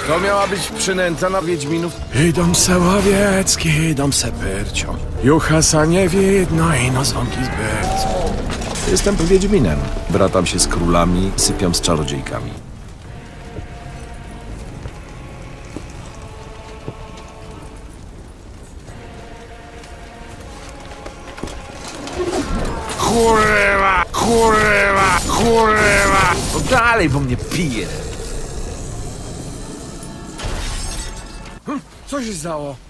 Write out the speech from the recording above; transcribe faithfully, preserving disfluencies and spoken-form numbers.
To miała być przynęta na Wiedźminów. Idą se łowiecki, idą se pyrcio. Juchasa nie widno i no ząbki z bercą. Jestem Wiedźminem. Bratam się z królami, sypiam z czarodziejkami. Kurwa, kurwa, kurwa! No dalej, bo mnie pije. Co się stało?